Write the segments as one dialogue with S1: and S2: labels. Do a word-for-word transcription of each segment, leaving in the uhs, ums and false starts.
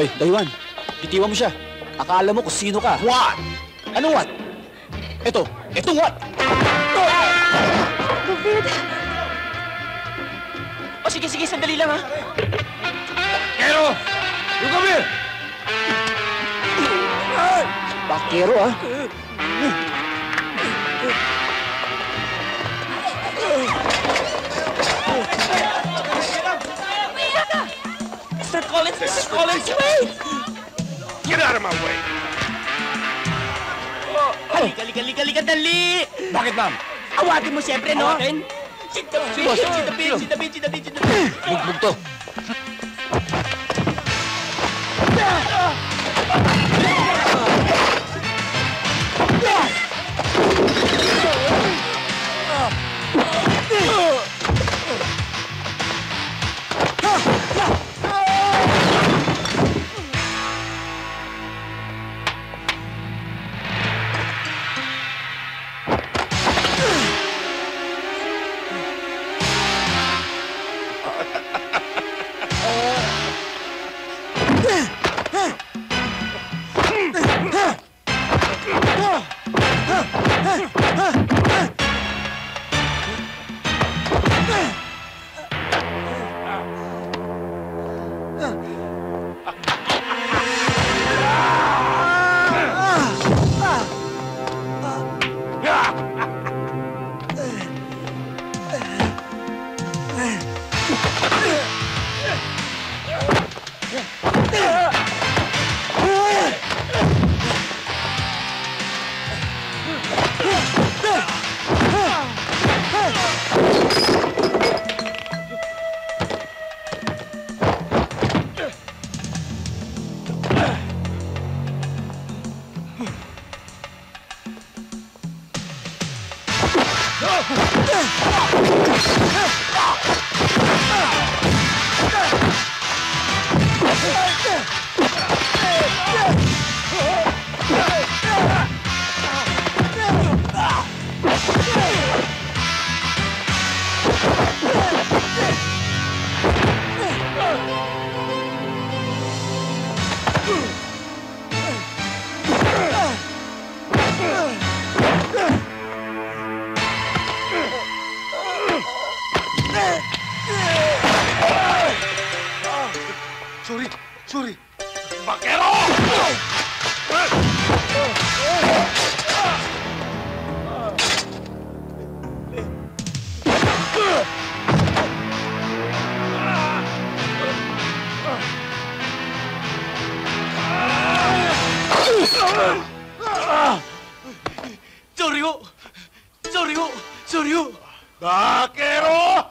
S1: Hoy, Daywan, bitiwan mo siya. Akala mo kung sino ka.
S2: What?
S1: Ano what? Ito, etong what?
S3: David!
S4: O sige, sige, sandali lang ha.
S2: Pero, you come here!
S1: Bakero ah.
S4: Mister Collins, Mister Collins, wait!
S2: Get out of my way!
S4: Halika, halika, halika, halika, dali!
S2: Bakit, ma'am?
S4: Awatin mo siyempre, no?
S1: Awatin?
S4: Si David,
S1: Si boss.
S4: si David, si David, si David, si David.
S1: Bugbog to.
S2: Sorry, sorry. Bakero!
S4: Sorry ho! Sorry ho! Sorry ho!
S2: Bakero!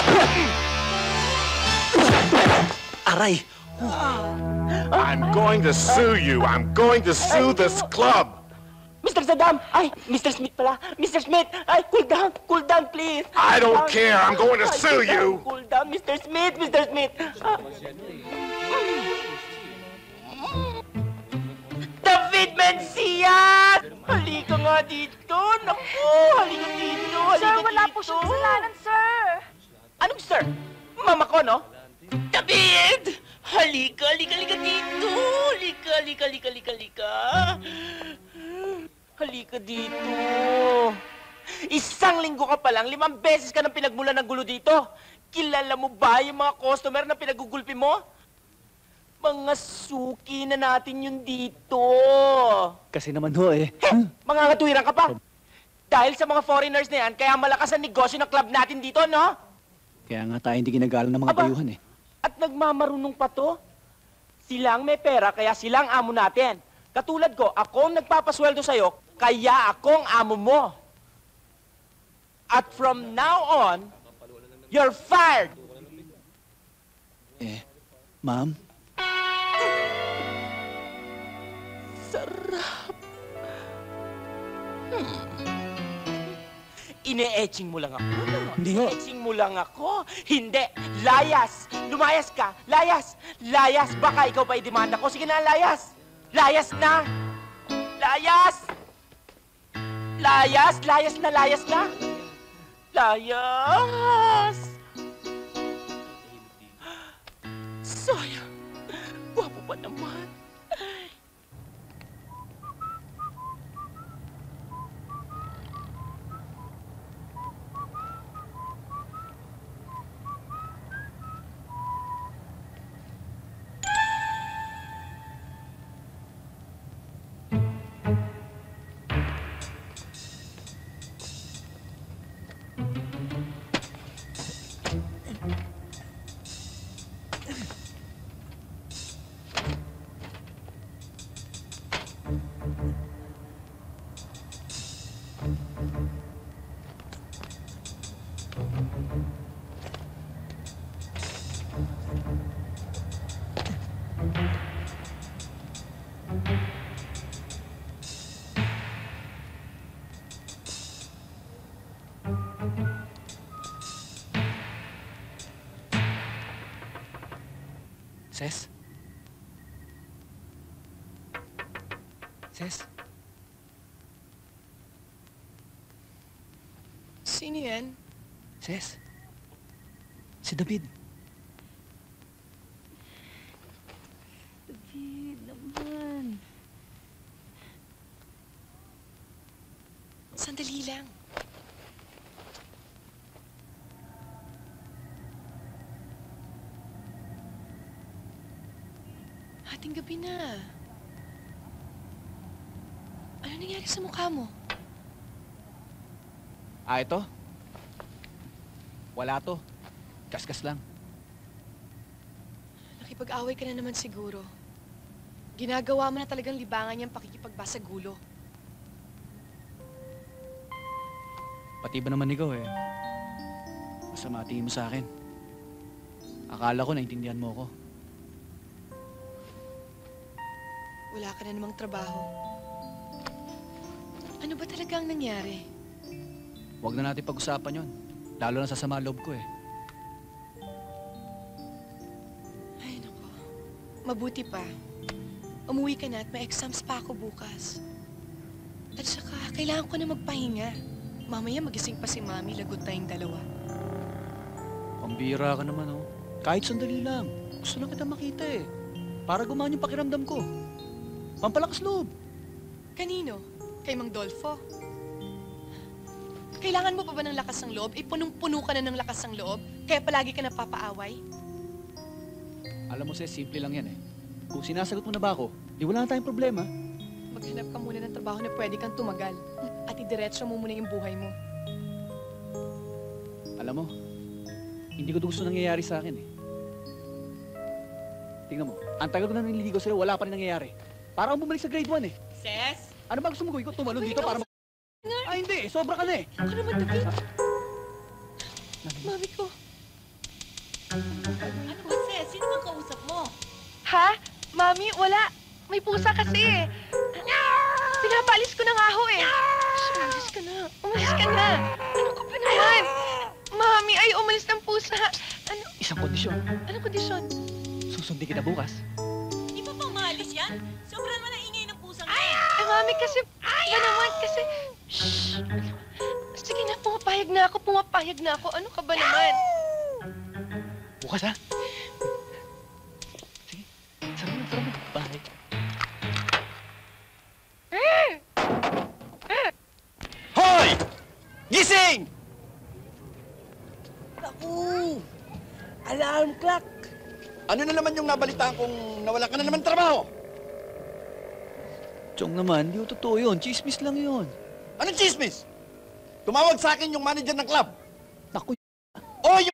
S1: Aray!
S2: I'm going to sue you. I'm going to sue this club.
S4: Mister Saddam! Ay, Mister Smith pala! Mister Smith! Ay, cool down! Cool down, please!
S2: I don't
S4: Cool down.
S2: care. I'm going to
S4: Ay,
S2: sue
S4: cool down,
S2: you.
S4: Cool down, Mister Smith! Mister Smith! Ah. David Mencia! Halika nga dito! Naku! Halika dito! Halika
S3: Sir, wala
S4: dito.
S3: po siyang kasalanan, sir.
S4: Anong sir? Mama ko, no? David! Halika, halika, halika dito! Halika, halika, halika, halika, halika! Halika dito! Isang linggo ka pa lang, limang beses ka nang pinagmulan ng gulo dito. Kilala mo ba yung mga customer na pinagugulpi mo? Mga suki na natin yun dito.
S1: Kasi naman ho eh.
S4: Heh, mga katuwiran ka pa. Dahil sa mga foreigners na yan, kaya malakas ang negosyo ng club natin dito, no?
S1: Kaya nga tayo hindi ginagalang ng mga
S4: Aba.
S1: dayuhan eh.
S4: At nagmamarunong pa to. Silang may pera, kaya silang amo natin. Katulad ko, ako ang nagpapasweldo sa'yo, kaya akong amo mo. At from now on, you're fired!
S1: Eh, ma'am?
S4: Sarap. Hmm. Ine-etching mo lang ako.
S1: Hindi ho.
S4: Ine-etching mo lang ako. Hindi. Layas. Lumayas ka. Layas. Layas. Baka ikaw pa i-demanda ko. Sige na, layas. Layas na. Layas. Layas. Layas na, layas na. Layas. Sayang. Gwapo
S3: ba naman?
S1: Ses? Ses?
S3: Sino yan?
S1: Ses? Si David.
S5: David naman.
S3: Sandali lang. Hating gabi na. Ano nangyari sa mukha mo?
S1: Ah, ito? Wala to. Kaskas lang.
S3: Nakipag-away ka na naman siguro. Ginagawa mo na talagang libangan niyang pakikipagbasa gulo.
S1: Pati ba naman ikaw eh? Masama tingin mo sa akin. Akala ko naintindihan mo ako.
S3: Wala ka na namang trabaho. Ano ba talaga ang nangyari?
S1: Huwag na natin pag-usapan yon. Lalo na sa sama loob ko eh.
S3: Ay, nako. Mabuti pa. Umuwi ka na at may exams pa ako bukas. At saka, kailangan ko na magpahinga. Mamaya magising pa si Mami, lagot tayong dalawa.
S1: Pambira ka naman oh. Kahit sandali lang. Gusto lang kita makita eh. Para gumaan yung pakiramdam ko. Pampalakas loob.
S3: Kanino? Kay Mang Dolfo? Kailangan mo pa ba ng lakas ng loob? Ipunong-puno ka na ng lakas ng loob? Kaya palagi ka napapaaway?
S1: Alam mo, Ses, simple lang yan eh. Kung sinasagot mo na ba ako, di wala na tayong problema.
S3: Maghanap ka muna ng trabaho na pwede kang tumagal. At idiretso mo muna yung buhay mo.
S1: Alam mo, hindi ko gusto nangyayari sa akin eh. Tingnan mo, ang tagal ko na nililigo sa'yo, wala pa rin nangyayari. Para akong bumalik sa grade one eh.
S3: Ses?
S1: Ano ba gusto mo gawin ko? Tumalon dito para mag... Ay, hindi. Sobra ka na eh.
S3: Ako naman, David. Mami ko.
S5: Ano ba, Ses? Sino bang kausap mo?
S3: Ha? Mami, wala. May pusa kasi eh. Pinapaalis ko na nga ho eh. Shh, umalis ka na. Umalis ka na. Ano ka ba naman? Mami, ay umalis ng pusa. Ano?
S1: Isang kondisyon.
S3: Anong kondisyon?
S1: Susundin kita bukas.
S5: Di ba pang maalis yan? Sobrang naman ang ingay ng pusang yan.
S3: Ay, Mami, kasi... Ba naman, kasi... Shh! Sige na, pumapayag na ako. Pumapayag na ako. Ano ka ba naman?
S1: Bukas ha? Sige. Sarap na, sarap na. Bye.
S4: Hoy! Gising!
S6: Naku! Alarm clock!
S4: Ano na naman yung nabalitaan kung nawala ka na naman trabaho?
S1: Chong naman, di ko totoo yun. Chismis lang yun.
S4: Anong chismis? Tumawag sa akin yung manager ng club.
S1: Naku,
S4: O yung...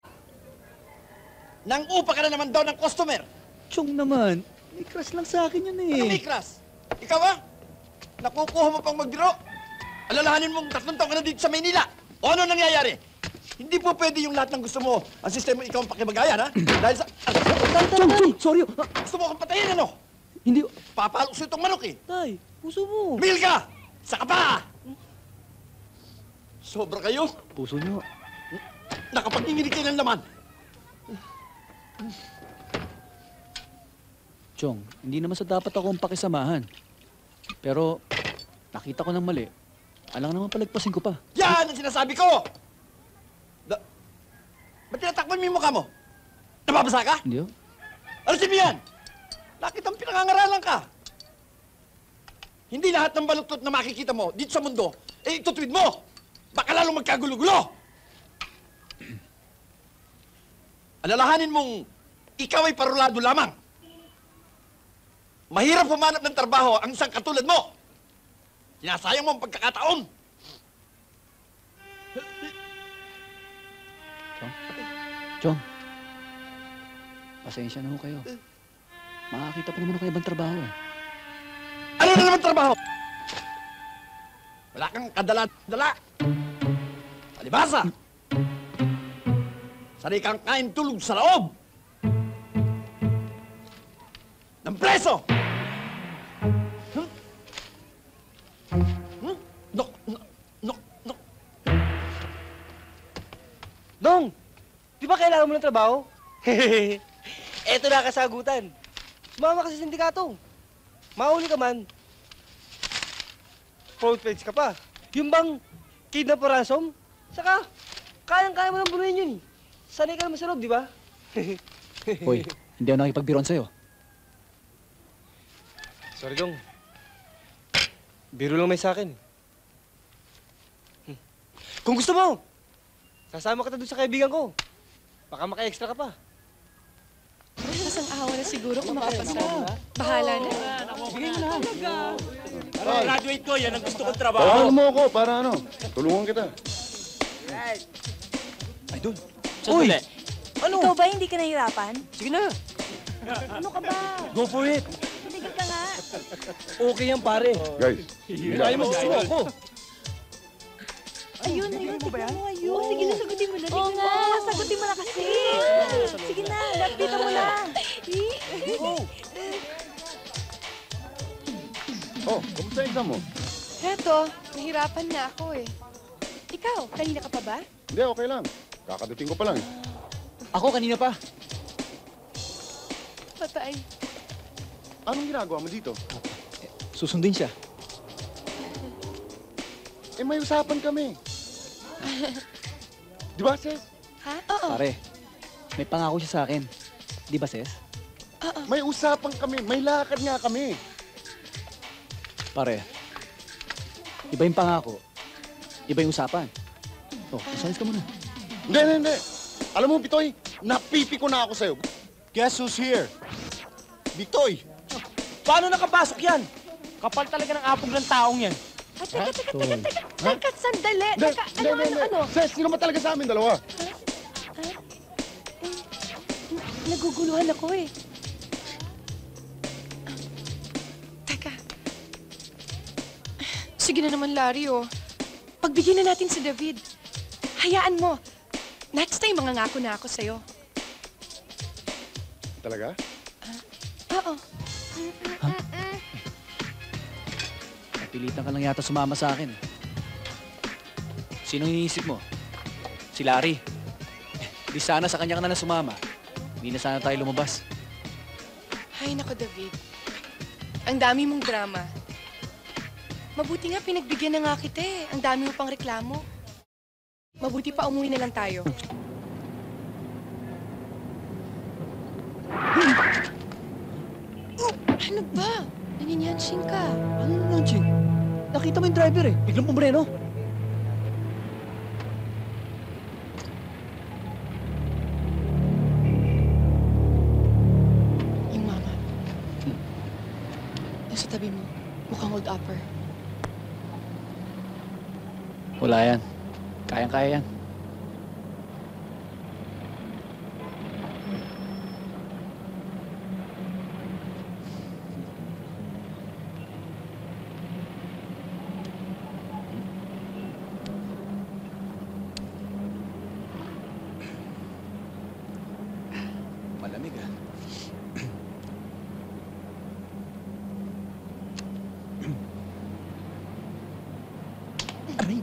S4: Nang upa ka na naman daw ng customer.
S1: Chong naman. May crush lang sa akin yun
S4: Ano may
S1: eh.
S4: class? Ikaw ah? Nakukuha mo pang magbiro? Alalahanin mong tatlong taon ka na dito sa Maynila. O ano nangyayari? Hindi po pwede yung lahat ng gusto mo. Ang sistema ikaw ang pakibagayan, ha? Dahil sa...
S1: Tay, tay, tay. Sorry. Ah,
S4: Gusto mo akong patayin, ano?
S1: hindi.
S4: Papalukso itong manok, eh.
S1: Tay, puso mo.
S4: Mil ka! Saka pa! Sobra kayo.
S1: Puso niyo.
S4: Nakapag-inginig kayo ng laman.
S1: Chong, hindi naman sa dapat akong pakisamahan. Pero, nakita ko ng mali. Alang naman palagpasin ko pa.
S4: Yan ang sinasabi ko! Da... Ba't tinatakpan mo yung mukha mo? Nababasa ka?
S1: Hindi oh.
S4: Alisin mo yan!
S6: Bakit ang pinangangaralan ka? Hindi lahat ng baluktot na makikita mo dito sa mundo, eh itutwid mo! Baka lalong magkagulo-gulo! Alalahanin mong ikaw ay parulado lamang. Mahirap humanap ng trabaho ang isang katulad mo. Sinasayang mo ang pagkakataon.
S1: Chong, pasensya na ho kayo. Makakita pa naman ako ng ibang trabaho eh.
S6: Ano na naman trabaho? Wala kang kadala-dala. Palibasa. Sanay kang kain tulog sa loob. Ng preso. Hmm? Hmm? No, no, no, no.
S7: Dong! Di ba kailangan mo ng trabaho? Eto na kasagutan. Sumama ka sa sindikato. Mauli ka man. Front page ka pa. Yung bang kidnap o ransom? Saka, kayang-kaya mo nang bunuhin yun eh. Sanay ka naman sa loob, di ba?
S1: Hoy, hindi ako nakipagbiron sa'yo.
S7: Sorry, Dong. Biro lang may sa akin. Hmm. Kung gusto mo, sasama kita doon sa kaibigan ko. Baka maka-extra ka pa.
S3: Mas ang awa na siguro kung makapasa. Bahala na.
S7: Sige na.
S4: Ano, graduate ko, yan ang gusto kong trabaho.
S2: Tawagan mo ako para ano, tulungan kita.
S4: Ay, doon.
S7: Uy!
S4: Ano?
S5: Ikaw ba hindi ka nahirapan?
S7: Sige na.
S5: Ano ka ba?
S7: Go for it.
S5: Tumigil ka nga.
S7: Okay yan, pare.
S2: Guys,
S7: Kaya mo gusto mo ako.
S5: Ayun, ayun, tignan mo, ayun. Oh, sige na, sagutin mo na. Oo nga, sagutin mo na kasi. Sige na, lapitan mo na.
S2: oh, kamusta yung exam mo?
S3: Heto, nahirapan na ako eh. Ikaw, kanina ka pa ba?
S2: Hindi, okay lang. Kakadating ko pa lang. eh.
S1: Ako kanina pa.
S3: Patay.
S2: Anong ginagawa mo dito?
S1: Susundin siya.
S2: Eh, may usapan kami. Di ba, Ses?
S3: Ha? Oo.
S1: Pare, may pangako siya sa akin. Di ba, Ses?
S2: May usapan kami. May lakad nga kami.
S1: Pare, iba yung pangako. Iba yung usapan. Oh, masalis ka muna.
S2: Hindi, hindi, hindi. Alam mo, Bitoy, napipi ko na ako sa'yo. Guess who's here? Bitoy.
S4: Paano nakapasok yan? Kapal talaga ng apog ng taong yan.
S3: Ay, teka, teka, teka, teka, teka, sandali.
S2: Hindi,
S3: Teka,
S2: hindi,
S3: ano,
S2: hindi,
S3: ano,
S2: hindi.
S3: ano?
S2: Ses, sino ba talaga sa amin dalawa?
S3: Naguguluhan ako eh. Teka. Sige na naman, Larry, oh. Pagbigyan na natin si David. Hayaan mo. Next time, mangangako na ako sa'yo.
S2: Talaga?
S3: Oo.
S1: Napilitan ka lang yata sumama sa akin. Sinong iniisip mo? Si Larry. Eh, di sana sa kanya ka na lang sumama. Hindi na sana tayo lumabas.
S3: Ay, nako, David. Ang dami mong drama. Mabuti nga pinagbigyan na nga kita eh. Ang dami mo pang reklamo. Mabuti pa umuwi na lang tayo. Ano ba? Naninyansing ka.
S1: Ano na launching? Nakita mo yung driver eh. Biglang pumreno.
S3: Yung mama. Yung sa tabi mo. Mukhang hold upper.
S1: Wala yan. Kayang-kaya yan. Malamig ah. Aray!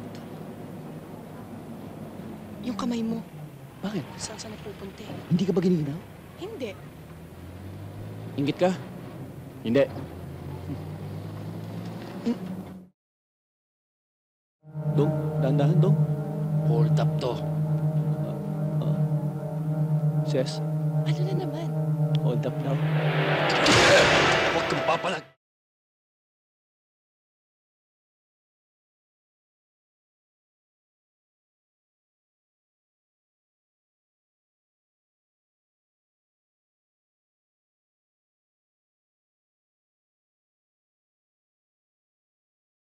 S3: Yung kamay mo.
S1: Bakit?
S3: Saan saan napupunti?
S1: Hindi ka ba giniginaw?
S3: Hindi.
S1: Ingit ka? Hindi. Dong, dahan-dahan, Dong.
S4: Hold up to.
S1: Ses,
S3: Ano na naman?
S7: Hold up now.
S6: Huwag kang papalag.